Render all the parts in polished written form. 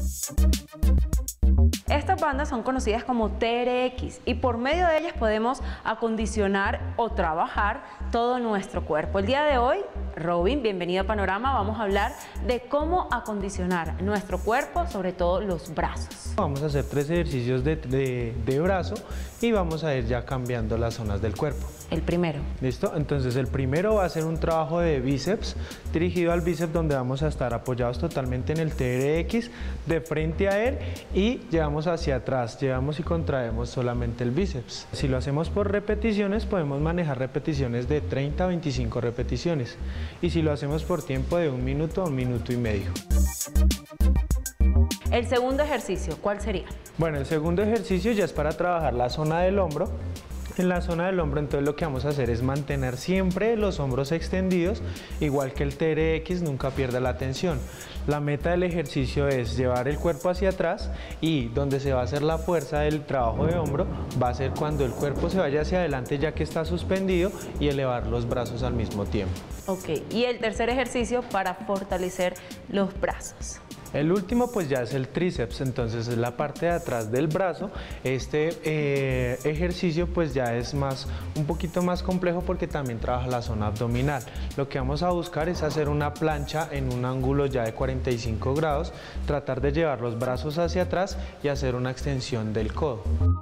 Estas bandas son conocidas como TRX y por medio de ellas podemos acondicionar o trabajar todo nuestro cuerpo. El día de hoy, Robin, bienvenido a Panorama, vamos a hablar de cómo acondicionar nuestro cuerpo, sobre todo los brazos. Vamos a hacer 3 ejercicios de brazo y vamos a ir ya cambiando las zonas del cuerpo. El primero. ¿Listo? Entonces el primero va a ser un trabajo de bíceps, dirigido al bíceps, donde vamos a estar apoyados totalmente en el TRX, de frente a él, y llevamos hacia atrás, llevamos y contraemos solamente el bíceps. Si lo hacemos por repeticiones, podemos manejar repeticiones de 30 a 25 repeticiones, y si lo hacemos por tiempo de 1 minuto a 1 minuto y medio. El segundo ejercicio, ¿cuál sería? Bueno, el segundo ejercicio ya es para trabajar la zona del hombro. En la zona del hombro, entonces lo que vamos a hacer es mantener siempre los hombros extendidos, igual que el TRX, nunca pierda la tensión. La meta del ejercicio es llevar el cuerpo hacia atrás, y donde se va a hacer la fuerza del trabajo de hombro va a ser cuando el cuerpo se vaya hacia adelante ya que está suspendido, y elevar los brazos al mismo tiempo. Ok, y el tercer ejercicio para fortalecer los brazos. El último pues ya es el tríceps, entonces es la parte de atrás del brazo. Este ejercicio pues ya es un poquito más complejo porque también trabaja la zona abdominal. Lo que vamos a buscar es hacer una plancha en un ángulo ya de 45 grados, tratar de llevar los brazos hacia atrás y hacer una extensión del codo.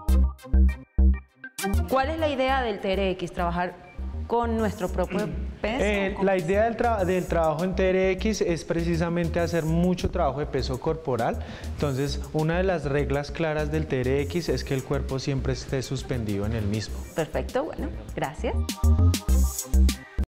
¿Cuál es la idea del TRX? ¿Trabajar con nuestro propio peso? La idea del trabajo en TRX es precisamente hacer mucho trabajo de peso corporal. Entonces, una de las reglas claras del TRX es que el cuerpo siempre esté suspendido en el mismo. Perfecto, bueno, gracias.